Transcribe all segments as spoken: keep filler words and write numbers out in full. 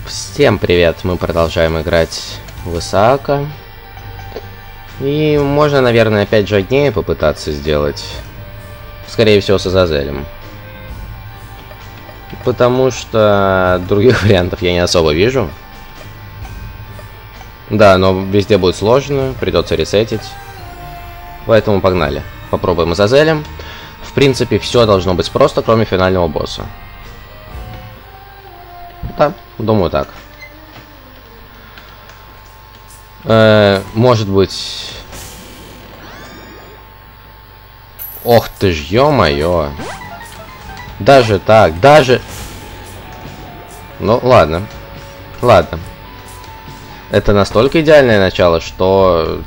Всем привет! Мы продолжаем играть в Исаака. И можно, наверное, опять же однее попытаться сделать. Скорее всего, с Азазелем. Потому что других вариантов я не особо вижу. Да, но везде будет сложно, придется ресетить. Поэтому погнали. Попробуем Азазелем. В принципе, все должно быть просто, кроме финального босса. Да, думаю так. Э, может быть... Ох ты ж, ё-моё. Даже так, даже... Ну, ладно. Ладно. Это настолько идеальное начало, что...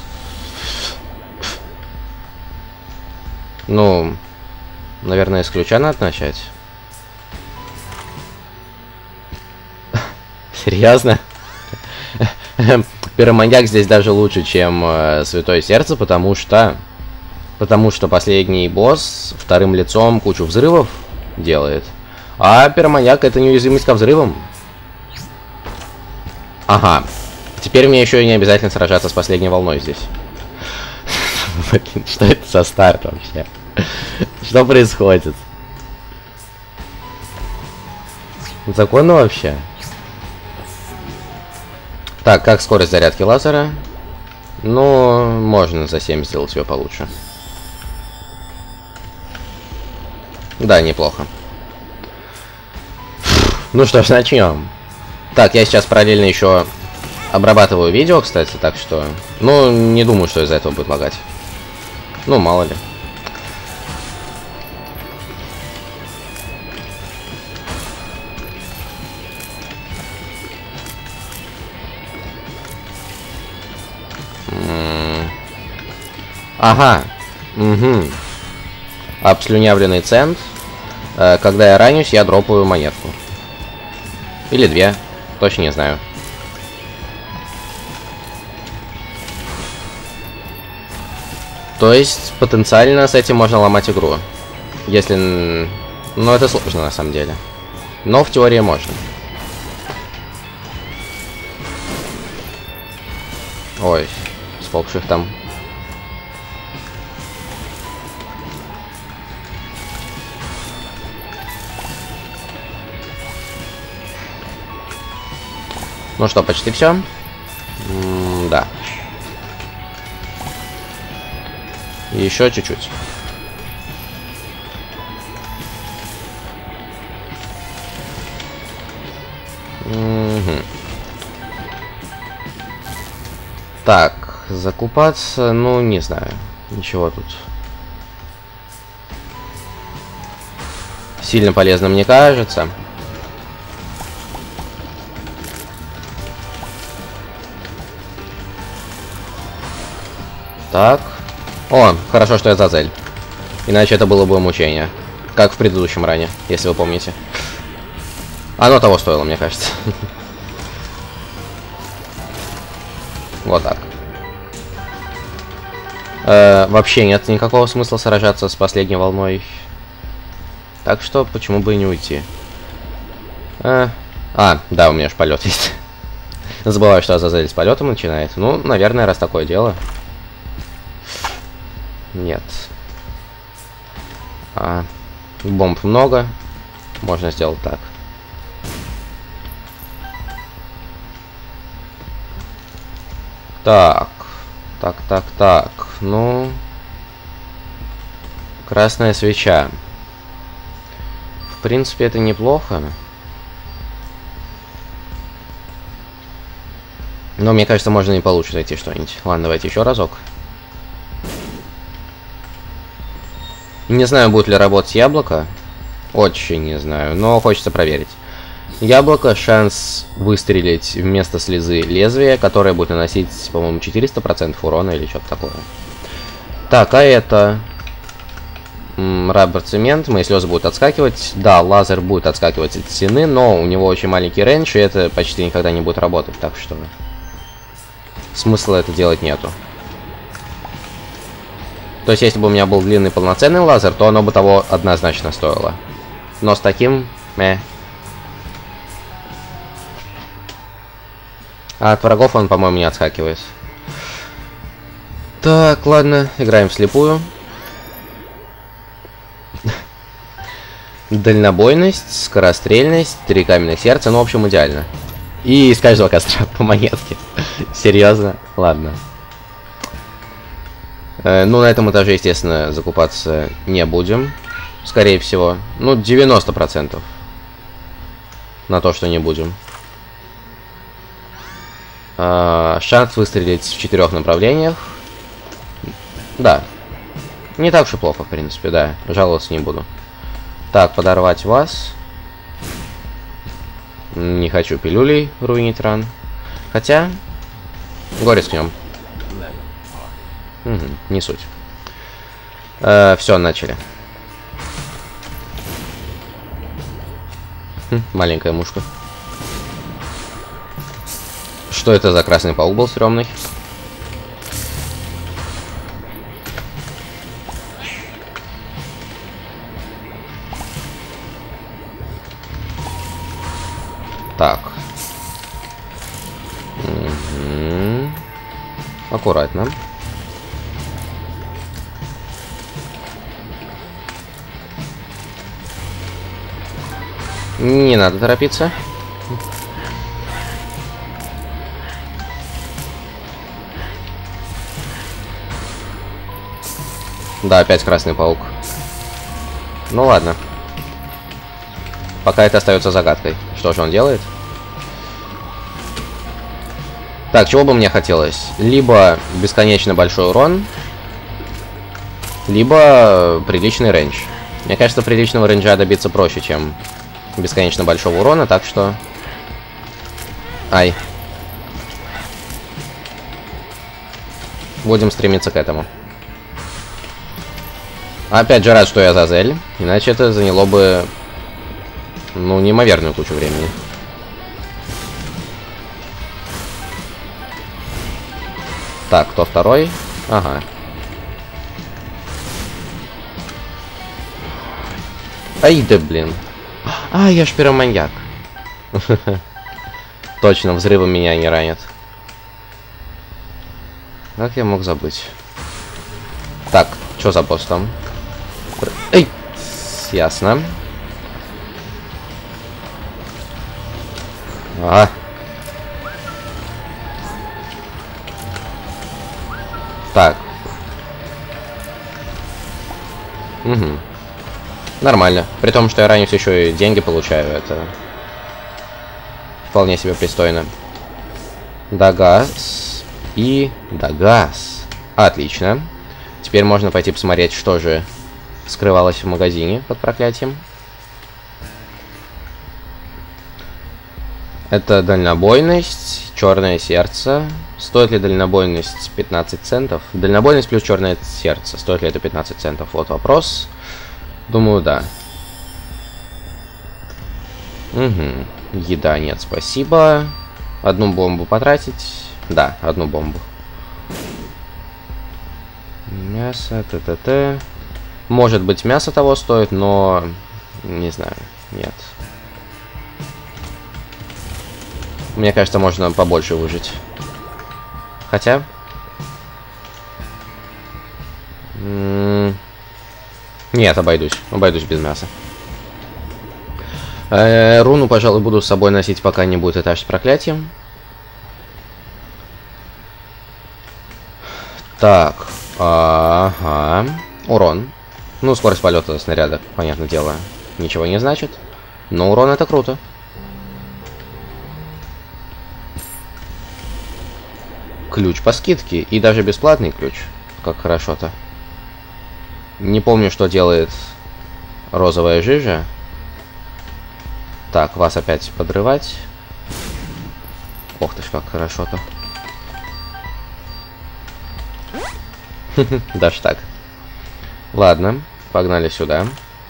Ну... Наверное, с ключа надо начать. Серьезно? Пироманьяк здесь даже лучше, чем э, Святое Сердце, потому что... Потому что последний босс вторым лицом кучу взрывов делает. А пироманьяк — это неуязвимость ко взрывам. Ага. Теперь мне еще и не обязательно сражаться с последней волной здесь. Что это за старт вообще? Что происходит? Законно вообще? Так, как скорость зарядки лазера? Ну, можно за семь сделать ее получше. Да, неплохо. Ну что ж, начнем. Так, я сейчас параллельно еще обрабатываю видео, кстати, так что... Ну, не думаю, что из-за этого будет лагать. Ну, мало ли. Ага. Угу. Обслюнявленный цент. Э, когда я ранюсь, я дропаю монетку. Или две. Точно не знаю. То есть, потенциально с этим можно ломать игру. Если... Ну, это сложно на самом деле. Но в теории можно. Ой, сколько их там... Ну что, почти все? М-м, да. Еще чуть-чуть. Угу. Так, закупаться, ну, не знаю. Ничего тут сильно полезным не кажется. Так. О, хорошо, что я Азазель. Иначе это было бы мучение. Как в предыдущем ране, если вы помните. Оно того стоило, мне кажется. Вот так. Э, вообще нет никакого смысла сражаться с последней волной. Так что, почему бы и не уйти? Э, а, да, у меня же полет есть. Забываю, что Азазель с полетом начинает. Ну, наверное, раз такое дело. Нет. А, бомб много. Можно сделать так. Так. Так, так, так. Ну. Красная свеча. В принципе, это неплохо. Но мне кажется, можно и получше найти что-нибудь. Ладно, давайте еще разок. Не знаю, будет ли работать яблоко. Очень не знаю, но хочется проверить. Яблоко, шанс выстрелить вместо слезы лезвие, которое будет наносить, по-моему, четыреста процентов урона или что-то такое. Так, а это... Раббер цемент, мои слезы будут отскакивать. Да, лазер будет отскакивать от стены, но у него очень маленький рейндж, и это почти никогда не будет работать, так что... Смысла это делать нету. То есть, если бы у меня был длинный полноценный лазер, то оно бы того однозначно стоило. Но с таким... Мeh. А от врагов он, по-моему, не отскакивает. Так, ладно, играем вслепую. Дальнобойность, скорострельность, три каменных сердца, ну, в общем, идеально. И из каждого костра по монетке. Серьезно? Ладно. Э, ну, на этом этаже, естественно, закупаться не будем. Скорее всего. Ну, девяносто процентов. На то, что не будем. Э, шанс выстрелить в четырех направлениях. Да. Не так уж и плохо, в принципе, да. Жаловаться не буду. Так, подорвать вас. Не хочу пилюлей руинить ран. Хотя... Горе с ним. Угу, не суть. Э, все, начали. Хм, маленькая мушка. Что это за красный паук был стрёмный? Так. Угу. Аккуратно. Не надо торопиться. Да, опять красный паук. Ну ладно. Пока это остается загадкой. Что же он делает? Так, чего бы мне хотелось? Либо бесконечно большой урон, либо приличный рейндж. Мне кажется, приличного рейнджа добиться проще, чем бесконечно большого урона, так что... Ай. Будем стремиться к этому. Опять же рад, что я Азазель, иначе это заняло бы... Ну, неимоверную кучу времени. Так, кто второй? Ага. Ай, да блин. А, я ж пироманьяк. Точно, взрывы меня не ранят. Как я мог забыть? Так, что за босс там? Эй! Ясно. А. Так. Угу. Нормально. При том, что я ранюсь, еще и деньги получаю. Это вполне себе пристойно. Дагас. И Дагас. Отлично. Теперь можно пойти посмотреть, что же скрывалось в магазине под проклятием. Это дальнобойность, черное сердце. Стоит ли дальнобойность пятнадцать центов? Дальнобойность плюс черное сердце. Стоит ли это пятнадцать центов? Вот вопрос. Думаю, да. Угу. Еда нет, спасибо. Одну бомбу потратить. Да, одну бомбу. Мясо, т-т-т. Может быть, мясо того стоит, но... Не знаю, нет. Мне кажется, можно побольше выжить. Хотя... М-м- Нет, обойдусь. Обойдусь без мяса. Э-э, руну, пожалуй, буду с собой носить, пока не будет этаж с проклятием. Так. Ага. Урон. Ну, скорость полета снаряда, понятное дело, ничего не значит. Но урон это круто. Ключ по скидке. И даже бесплатный ключ. Как хорошо-то. Не помню, что делает розовая жижа. Так, вас опять подрывать. Ох ты ж, как хорошо-то. Даже так. Ладно, погнали сюда.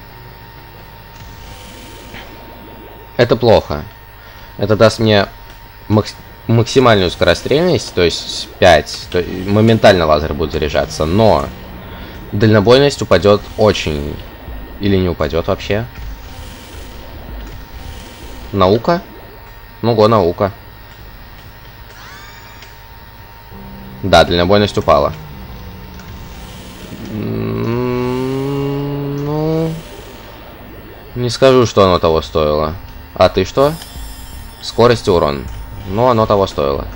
Это плохо. Это даст мне макс максимальную скорострельность, то есть пять. То есть моментально лазер будет заряжаться, но дальнобойность упадет очень... Или не упадет вообще. Наука? Ну го, наука. Да, дальнобойность упала. Не скажу, что оно того стоило. А ты что? Скорость и урон. Ну, оно того стоило.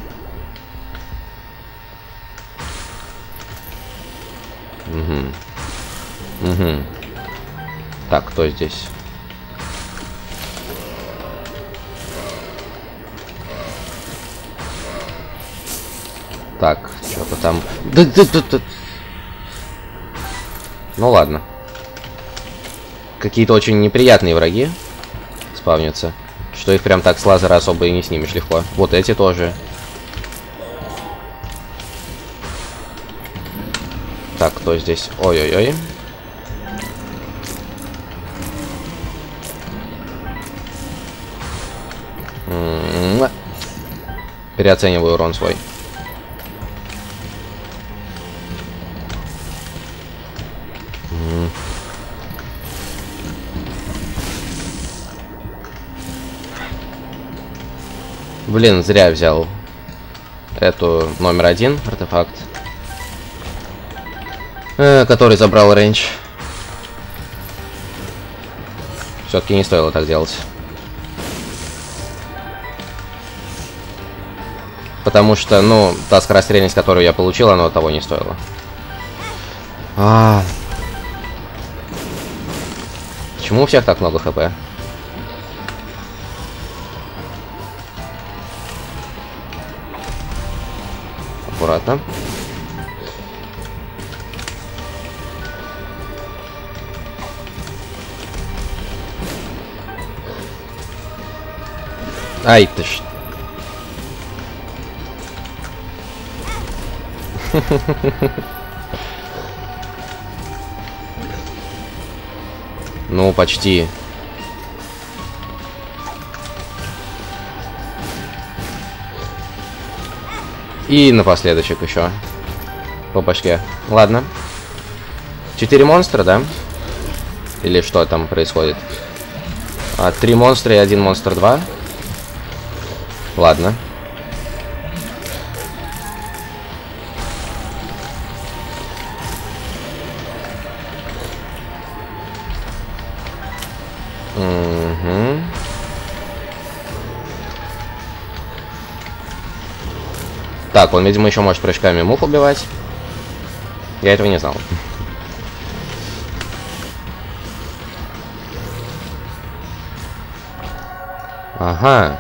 Угу. Угу. Так, кто здесь? Так, что-то там... Ну ладно. Какие-то очень неприятные враги спавнятся. Что их прям так с лазера особо и не снимешь легко. Вот эти тоже. Так, кто здесь? Ой-ой-ой. М-м-м. Переоцениваю урон свой. Блин, зря взял эту номер один артефакт, э, который забрал рейндж. Все-таки не стоило так делать. Потому что, ну, та скорострельность, которую я получил, она того не стоила. А -а -а. Почему у всех так много хп? Аккуратно. Ай, ты ж... Ну, почти. И напоследочек еще. По башке. Ладно. Четыре монстра, да? Или что там происходит? А, три монстра и один монстр два. Ладно. Угу. Так, он, видимо, еще может прыжками мух убивать. Я этого не знал. Ага.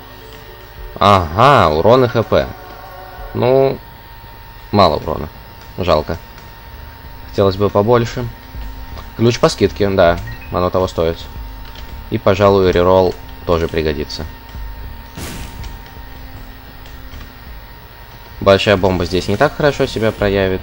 Ага, урон и хп. Ну, мало урона. Жалко. Хотелось бы побольше. Ключ по скидке, да. Оно того стоит. И, пожалуй, реролл тоже пригодится. Большая бомба здесь не так хорошо себя проявит.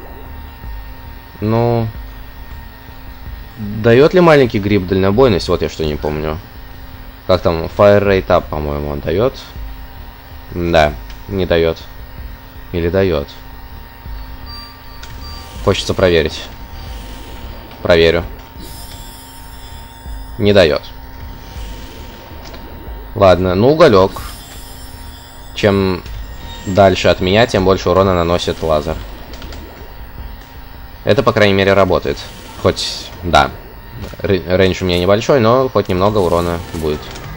Ну... Дает ли маленький гриб дальнобойность? Вот я что не помню. Как там? Fire Rate Up, по-моему, он дает. Да, не дает. Или дает. Хочется проверить. Проверю. Не дает. Ладно, ну уголек. Чем дальше от меня, тем больше урона наносит лазер. Это, по крайней мере, работает. Хоть, да, рейндж у меня небольшой, но хоть немного урона будет.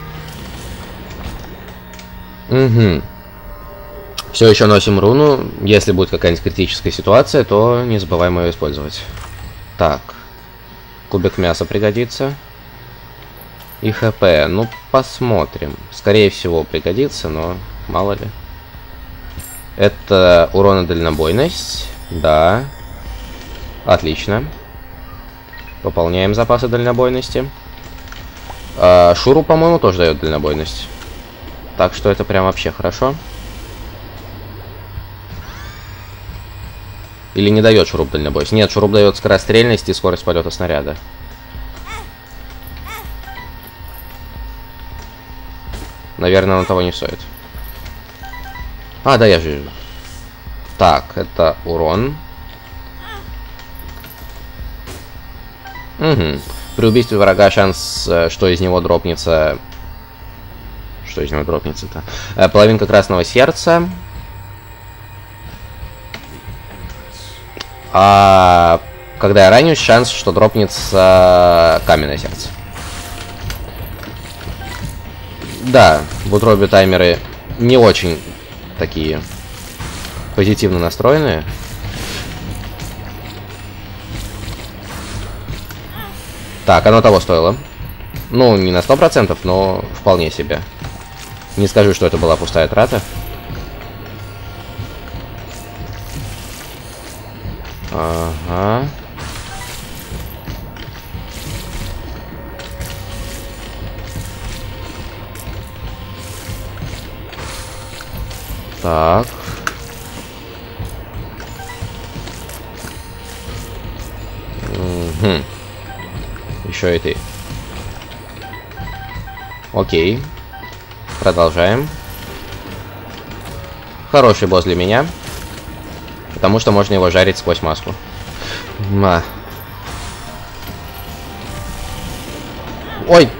Угу. Все еще носим руну. Если будет какая-нибудь критическая ситуация, то не забываем ее использовать. Так. Кубик мяса пригодится. И хп. Ну, посмотрим. Скорее всего, пригодится, но мало ли. Это урон и дальнобойность. Да. Отлично. Пополняем запасы дальнобойности. А, Шуру, по-моему, тоже дает дальнобойность. Так что это прям вообще хорошо. Или не дает шуруп дальнобойность? Нет, шуруп дает скорострельность и скорость полета снаряда. Наверное, он того не стоит. А, да, я же... Так, это урон. Угу. При убийстве врага шанс, что из него дропнется... Что из него дропнется-то? Половинка красного сердца. А когда я ранюсь, шанс, что дропнется каменное сердце. Да, в утробе таймеры не очень такие позитивно настроенные. Так, оно того стоило. Ну, не на сто процентов, но вполне себе. Не скажу, что это была пустая трата. Ага. Так. Угу. Еще и ты. Окей. Продолжаем. Хороший босс для меня. Потому что можно его жарить сквозь маску. А. Ой!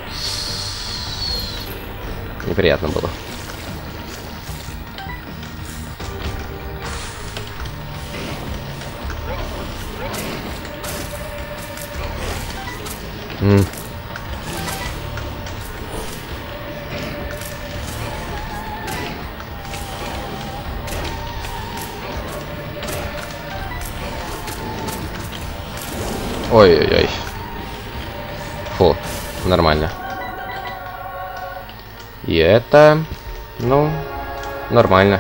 Неприятно было. М. Ой-ой-ой. Фу, нормально. И это... Ну, нормально.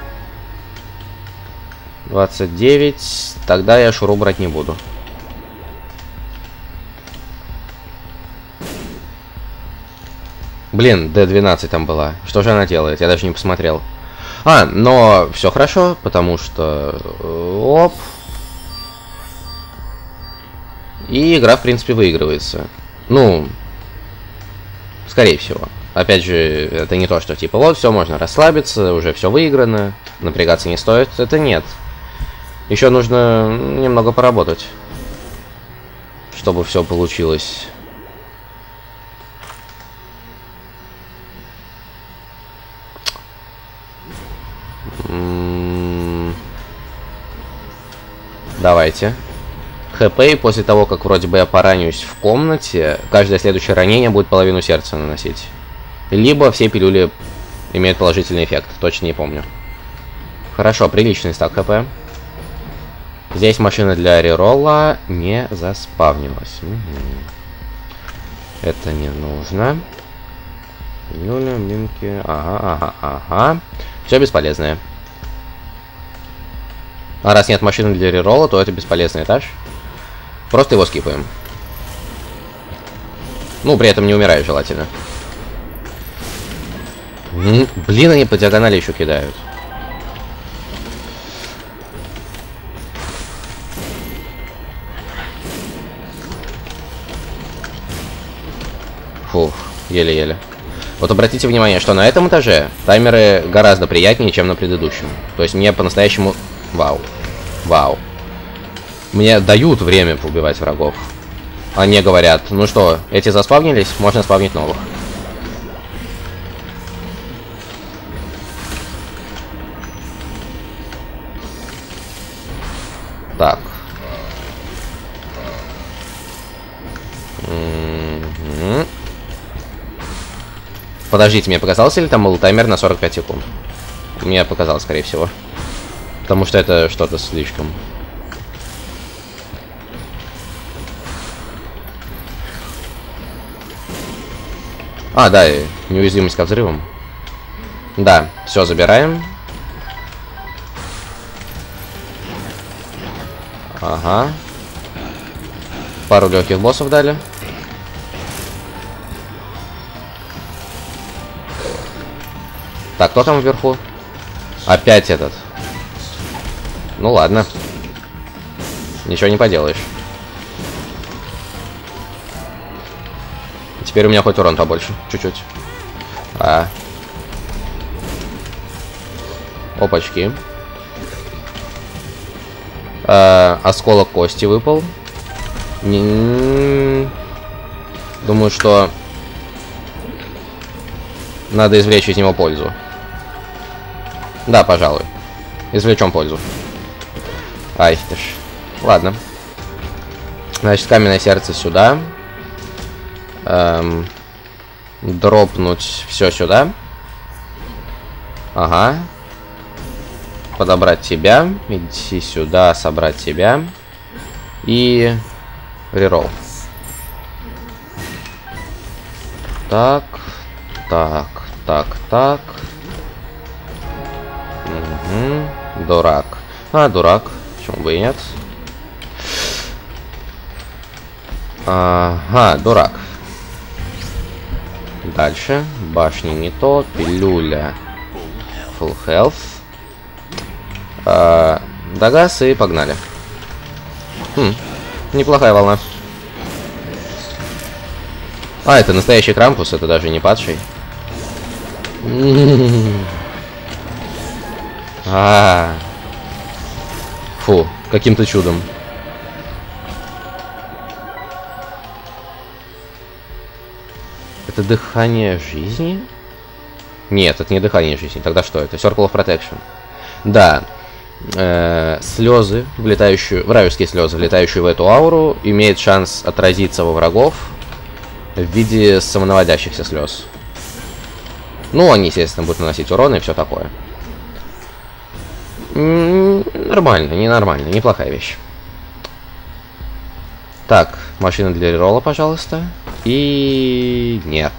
двадцать девять. Тогда я шуру брать не буду. Блин, Д двенадцать там была. Что же она делает? Я даже не посмотрел. А, но все хорошо, потому что... Оп. И игра, в принципе, выигрывается. Ну, скорее всего. Опять же, это не то, что типа, вот, все, можно расслабиться, уже все выиграно, напрягаться не стоит. Это нет. Еще нужно немного поработать, чтобы все получилось. М-м-м. Давайте. ХП, и после того, как вроде бы я поранюсь в комнате, каждое следующее ранение будет половину сердца наносить. Либо все пилюли имеют положительный эффект, точно не помню. Хорошо, приличный стак ХП. Здесь машина для реролла не заспавнилась. Угу. Это не нужно. Пилюли, блинки, ага, ага, ага. Все бесполезное. А раз нет машины для реролла, то это бесполезный этаж. Просто его скипаем. Ну, при этом не умираю желательно. Блин, они по диагонали еще кидают. Фух, еле-еле. Вот обратите внимание, что на этом этаже таймеры гораздо приятнее, чем на предыдущем. То есть мне по-настоящему... Вау. Вау. Мне дают время поубивать врагов. Они говорят, ну что, эти заспавнились, можно спавнить новых. Так. М-м-м. Подождите, мне показался ли там был таймер на сорок пять секунд? Мне показалось, скорее всего. Потому что это что-то слишком. А, да, неуязвимость ко взрывам. Да, все, забираем. Ага. Пару легких боссов дали. Так, кто там вверху? Опять этот. Ну ладно. Ничего не поделаешь. Теперь у меня хоть урон побольше. Чуть-чуть. А. Опачки. А, осколок кости выпал. Не... Думаю, что надо извлечь из него пользу. Да, пожалуй. Извлечем пользу. Ай, ты ж. Ладно. Значит, каменное сердце сюда. Эм, дропнуть все сюда. Ага. Подобрать тебя. Идти сюда, собрать тебя. И реролл. Так. Так. Так. Так. Угу. Дурак. А, дурак. Почему бы и нет? Ага, дурак. Дальше. Башни не то. Пилюля. Full health. А, Дагас и погнали. Хм, неплохая волна. А, это настоящий Крампус, это даже не падший. А, фу, каким-то чудом. Это дыхание жизни? Нет, это не дыхание жизни. Тогда что это? Circle of Protection. Да. Э, слезы, влетающие, вражеские слезы, влетающие в эту ауру, имеют шанс отразиться во врагов в виде самонаводящихся слез. Ну, они, естественно, будут наносить урон и все такое. М-м, нормально, ненормально, неплохая вещь. Так, машина для реролла, пожалуйста. И нет.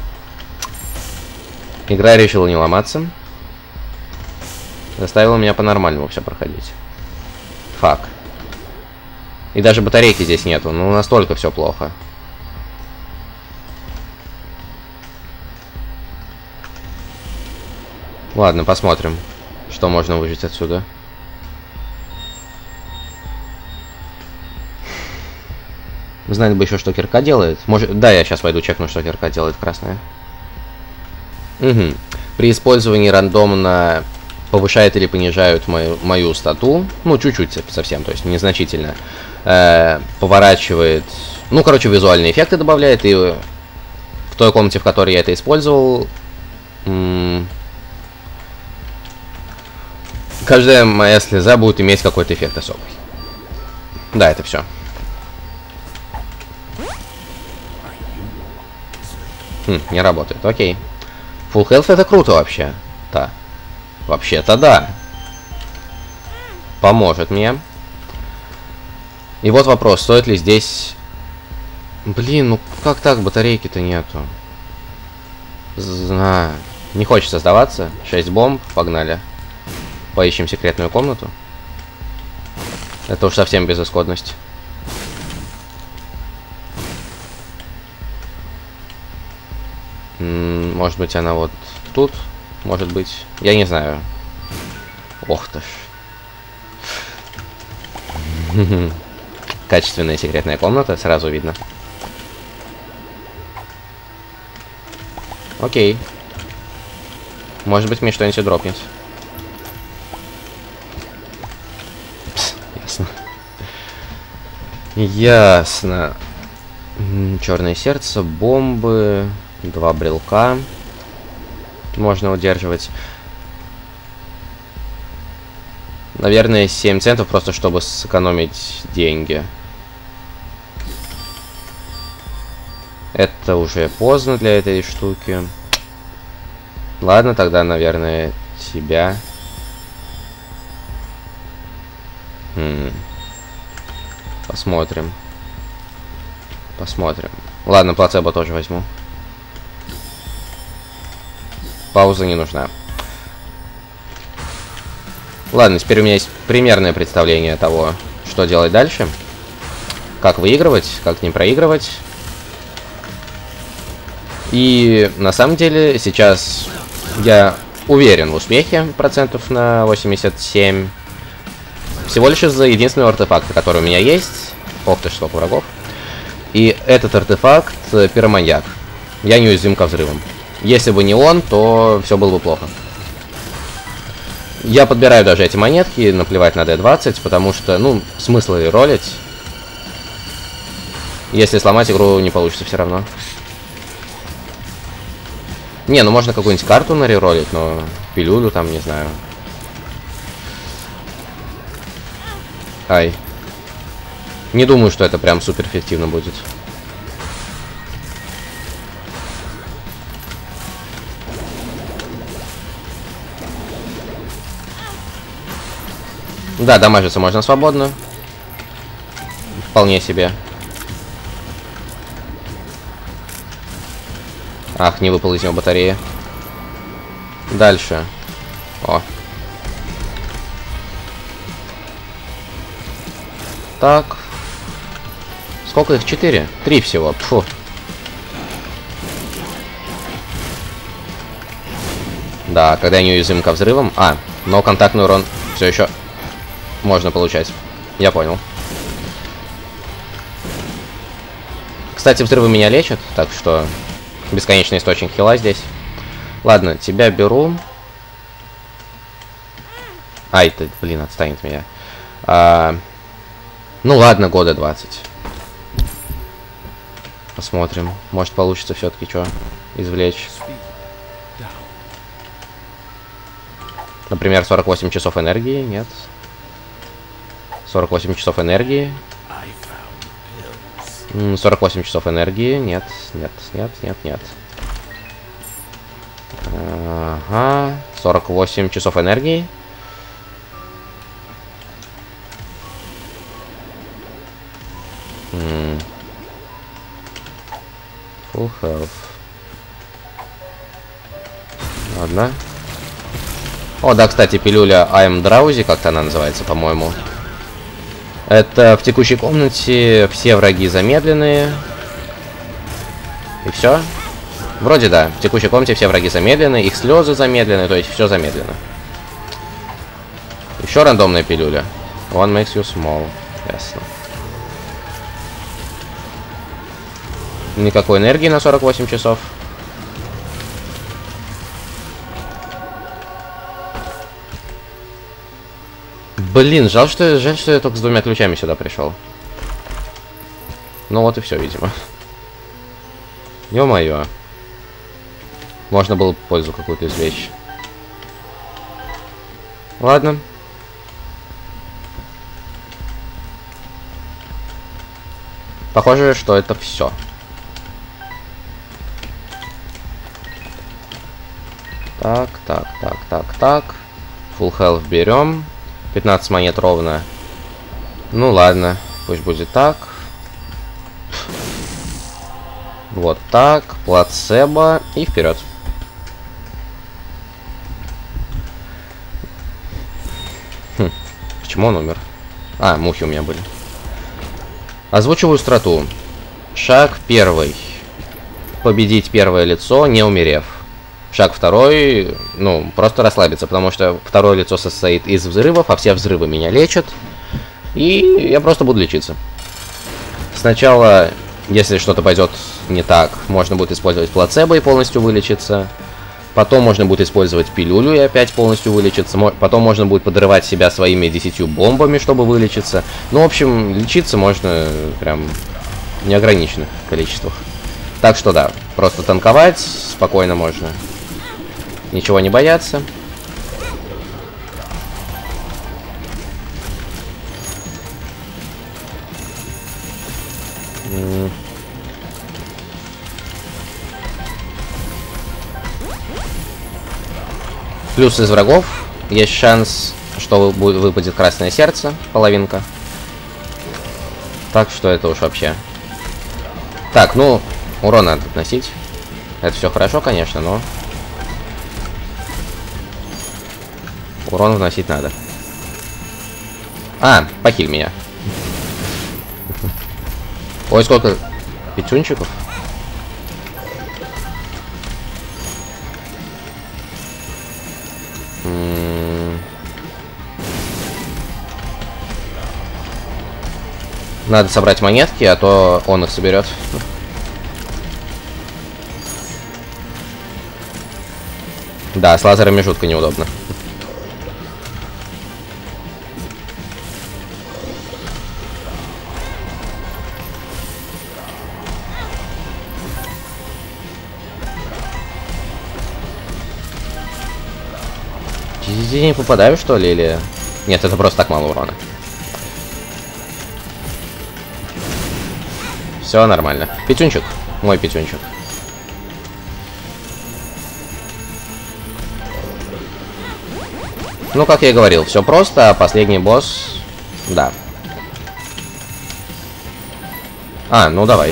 Игра решила не ломаться. Заставила меня по-нормальному все проходить. Фак. И даже батарейки здесь нету. Ну, настолько все плохо. Ладно, посмотрим, что можно выжить отсюда. Знать бы еще, что кирка делает. Может, да, я сейчас пойду чекну, что кирка делает красная. Угу. При использовании рандомно повышает или понижают мою, мою стату. Ну, чуть-чуть совсем, то есть незначительно. Э, поворачивает... Ну, короче, визуальные эффекты добавляет. И в той комнате, в которой я это использовал... Каждая моя слеза будет иметь какой-то эффект особый. Да, это все. Хм, не работает, окей. Full health это круто вообще. Да. Вообще-то да. Поможет мне. И вот вопрос, стоит ли здесь... Блин, ну как так, батарейки-то нету. Знаю. Не хочется сдаваться. шесть бомб, погнали. Поищем секретную комнату. Это уж совсем безысходность. Может быть, она вот тут? Может быть. Я не знаю. Ох ты ж. Качественная секретная комната, сразу видно. Окей. Может быть, мне что-нибудь дропнет. Ясно. Ясно. Черное сердце, бомбы, два брелка. Можно удерживать. Наверное, семь центов, просто чтобы сэкономить деньги. Это уже поздно для этой штуки. Ладно, тогда, наверное, тебя. Хм. Посмотрим. Посмотрим. Ладно, плацебо тоже возьму. Пауза не нужна. Ладно, теперь у меня есть примерное представление того, что делать дальше. Как выигрывать, как не проигрывать. И на самом деле сейчас я уверен в успехе, процентов на восемьдесят семь. Всего лишь из-за единственного артефакта, который у меня есть. Ох ты, сколько врагов. И этот артефакт пироманьяк. Я неуязвим ко взрывам. Если бы не он, то все было бы плохо. Я подбираю даже эти монетки, наплевать на дэ двадцать, потому что, ну, смысл ролить. Если сломать игру, не получится все равно. Не, ну можно какую-нибудь карту нареролить, но пилюлю там, не знаю. Ай. Не думаю, что это прям супер эффективно будет. Да, дамажиться можно свободно. Вполне себе. Ах, не выпал из него батарея. Дальше. О. Так. Сколько их? Четыре? Три всего. Фу. Да, когда неуязвим ко взрывам. А, но контактный урон все еще можно получать. Я понял. Кстати, взрывы меня лечат, так что бесконечный источник хила здесь. Ладно, тебя беру. Ай, ты, блин, отстань от меня. А, ну ладно, года двадцать. Посмотрим. Может, получится все-таки что извлечь. Например, сорок восемь часов энергии. Нет. сорок восемь часов энергии. сорок восемь часов энергии. Нет, нет, нет, нет, нет. Ага. сорок восемь часов энергии. М. Full health. Ладно. О, да, кстати, пилюля I'm Drowsy, как-то она называется, по-моему. Это в текущей комнате все враги замедленные. И все? Вроде да. В текущей комнате все враги замедлены, их слезы замедлены, то есть все замедлено. Еще рандомная пилюля. One makes you small. Ясно. Никакой энергии на сорок восемь часов. Блин, жаль, что, жаль, что я только с двумя ключами сюда пришел. Ну вот и все, видимо. Ё-моё. Можно было пользу какую-то извлечь. Ладно. Похоже, что это все. Так, так, так, так, так. Full health берем. пятнадцать монет ровно. Ну ладно, пусть будет так. Вот так. Плацебо. И вперед. Хм. Почему он умер? А, мухи у меня были. Озвучиваю страту. Шаг первый. Победить первое лицо, не умерев. Шаг второй, ну, просто расслабиться, потому что второе лицо состоит из взрывов, а все взрывы меня лечат. И я просто буду лечиться. Сначала, если что-то пойдет не так, можно будет использовать плацебо и полностью вылечиться. Потом можно будет использовать пилюлю и опять полностью вылечиться. Потом можно будет подрывать себя своими десятью бомбами, чтобы вылечиться. Ну, в общем, лечиться можно прям в неограниченных количествах. Так что да, просто танковать спокойно можно. Ничего не бояться. Плюс из врагов есть шанс, что выпадет красное сердце, половинка. Так что это уж вообще. Так, ну, урон надо носить. Это все хорошо, конечно, но урон вносить надо. А, похиль меня. Ой, сколько пятюнчиков. Надо собрать монетки, а то он их соберет. Да, с лазерами жутко неудобно. Я не попадаю, что ли, или... Нет, это просто так мало урона. Все нормально. Петюнчик. Мой петюнчик. Ну, как я и говорил, все просто, а последний босс... Да. А, ну давай.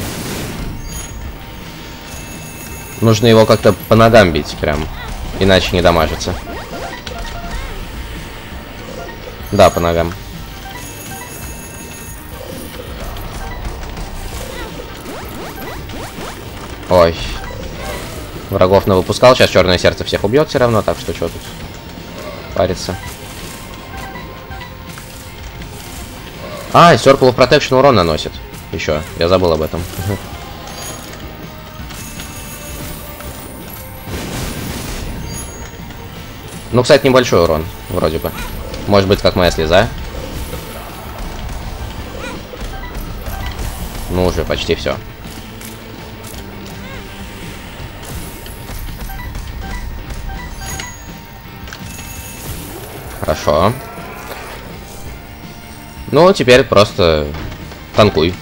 Нужно его как-то по ногам бить прям. Иначе не дамажится. Да, по ногам. Ой. Врагов навыпускал. Сейчас черное сердце всех убьет все равно, так что что тут париться. А, Circle of Protection урон наносит. Еще. Я забыл об этом. Ну, кстати, небольшой урон, вроде бы. Может быть, как моя слеза. Ну, уже почти все. Хорошо. Ну, теперь просто танкуй.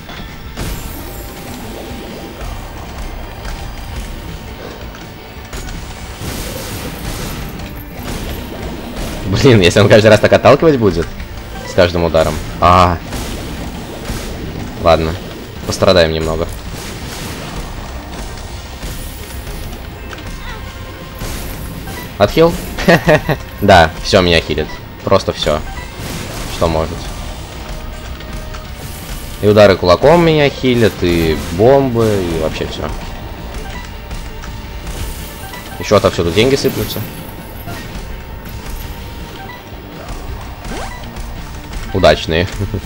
Блин, если он каждый раз так отталкивать будет с каждым ударом. А, -а, -а. Ладно, пострадаем немного. Отхил? Да, все меня хилит. Просто все, что может. И удары кулаком меня хилят, и бомбы, и вообще все. Еще отовсюду деньги сыплются. Удачные.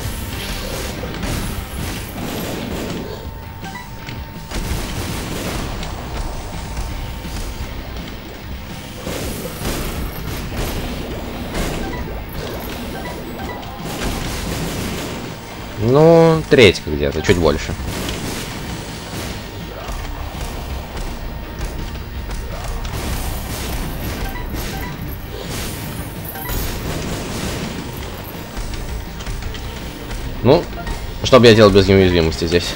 Ну, треть где-то, чуть больше. Ну, что бы я делал без неуязвимости здесь?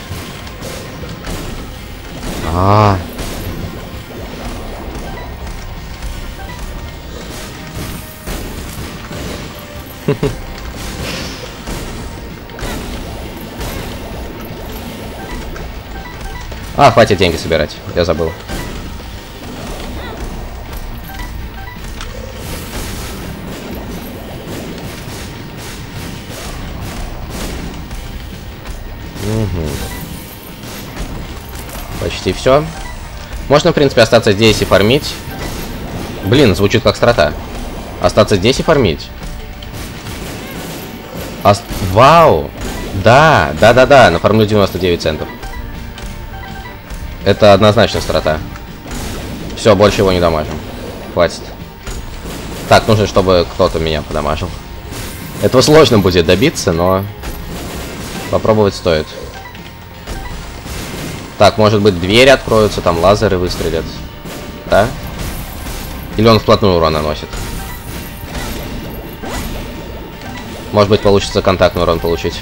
А, -а, -а. А, хватит деньги собирать, я забыл. Угу. Почти все. Можно, в принципе, остаться здесь и фармить. Блин, звучит как страта. Остаться здесь и фармить. Ост... Вау! Да, да-да-да, нафармлю девяносто девять центов. Это однозначно страта. Все, больше его не дамажим. Хватит. Так, нужно, чтобы кто-то меня подамажил. Этого сложно будет добиться, но попробовать стоит. Так, может быть, двери откроются, там лазеры выстрелят. Да? Или он вплотную урон наносит? Может быть, получится контактный урон получить.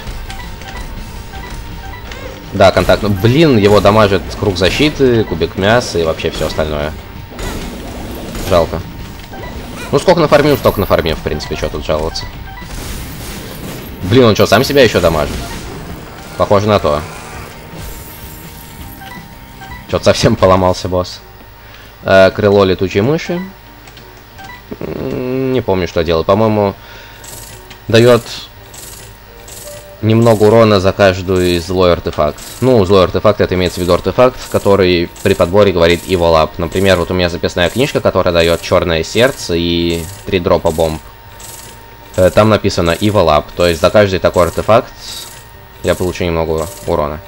Да, контактный. Блин, его дамажит круг защиты, кубик мяса и вообще все остальное. Жалко. Ну, сколько нафармил, столько нафармил, в принципе, что тут жаловаться. Блин, он что, сам себя еще дамажит? Похоже на то. Что-то совсем поломался босс. Э, крыло летучей мыши. Не помню, что делать. По-моему, дает немного урона за каждую из злой артефакт. Ну, злой артефакт, это имеется в виду артефакт, который при подборе говорит Evil Up. Например, вот у меня записная книжка, которая дает черное сердце и три дропа бомб. Э, там написано Evil Up. То есть за каждый такой артефакт я получу немного урона.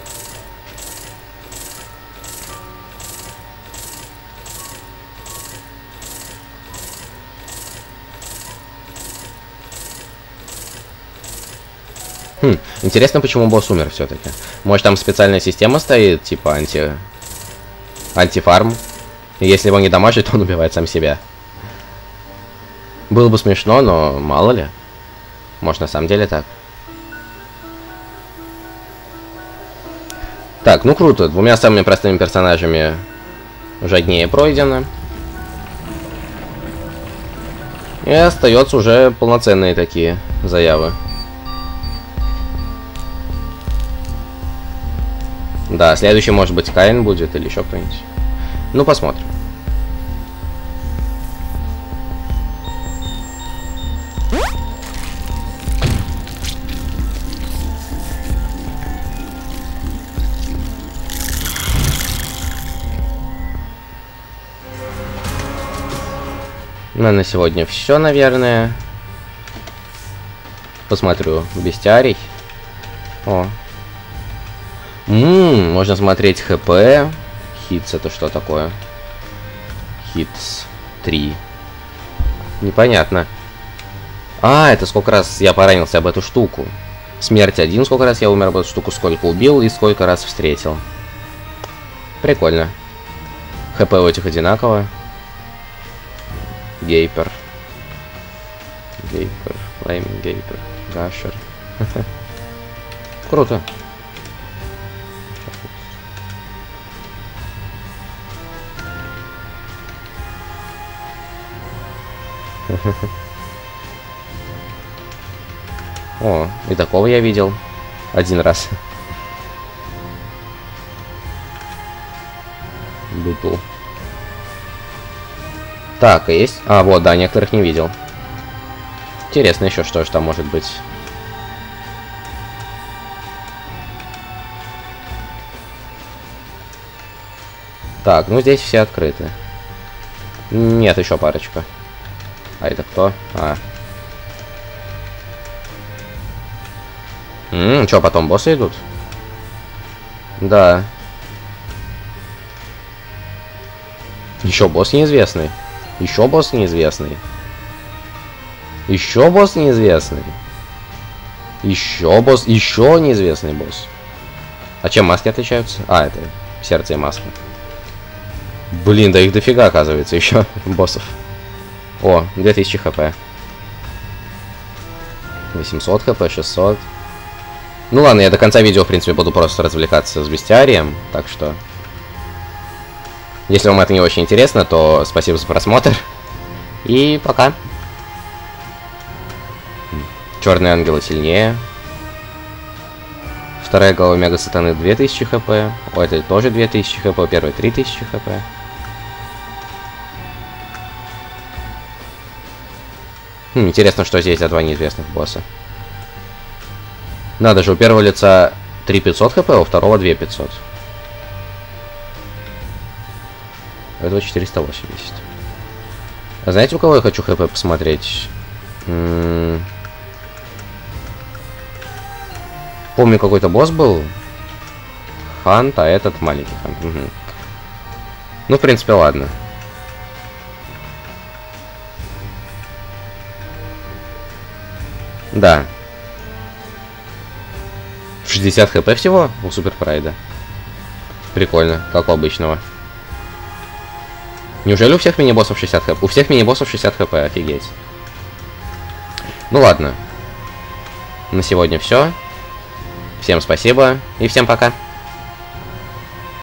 Хм, интересно, почему босс умер все-таки. Может, там специальная система стоит, типа анти... антифарм. И если его не дамажит, то он убивает сам себя. Было бы смешно, но мало ли. Может, на самом деле так. Так, ну круто. Двумя самыми простыми персонажами жаднее пройдено. И остается уже полноценные такие заявы. Да, следующий может быть Каин будет или еще кто-нибудь. Ну, посмотрим. Ну, на сегодня все, наверное. Посмотрю бестиарий. О. Ммм, можно смотреть ХП. Хитс это что такое? Хитс три. Непонятно. А, это сколько раз я поранился об эту штуку. Смерть один, сколько раз я умер об эту штуку, сколько убил и сколько раз встретил. Прикольно. ХП у этих одинаково. Гейпер. Гейпер. Флейминг Гейпер. Гашер. Круто. О, и такого я видел. Один раз. Дупл. Так, есть? А, вот, да, некоторых не видел. Интересно еще, что же там может быть. Так, ну здесь все открыты. Нет, еще парочка. А это кто? А. Ммм, что, потом боссы идут? Да. Еще босс неизвестный. Еще босс неизвестный. Еще босс неизвестный. Еще босс. Еще неизвестный босс. А чем маски отличаются? А, это сердце и маска. Блин, да их дофига, оказывается, еще боссов. О, две тысячи хп. восемьсот хп, шестьсот. Ну ладно, я до конца видео, в принципе, буду просто развлекаться с бестиарием, так что... Если вам это не очень интересно, то спасибо за просмотр. И пока. Черные ангелы сильнее. Вторая голова мега сатаны две тысячи хп. У этой тоже две тысячи хп, первая три тысячи хп. Хм, интересно, что здесь за два неизвестных босса. Надо же, у первого лица три тысячи пятьсот хп, а у второго две тысячи пятьсот. У этого четыреста восемьдесят. А знаете, у кого я хочу хп посмотреть? М-м- Помню, какой-то босс был. Хант, а этот маленький Хант. Угу. Ну, в принципе, ладно. Да. шестьдесят хп всего у Супер Прайда. Прикольно, как у обычного. Неужели у всех мини-боссов шестьдесят хп? У всех мини-боссов шестьдесят хп, офигеть. Ну ладно. На сегодня все. Всем спасибо и всем пока.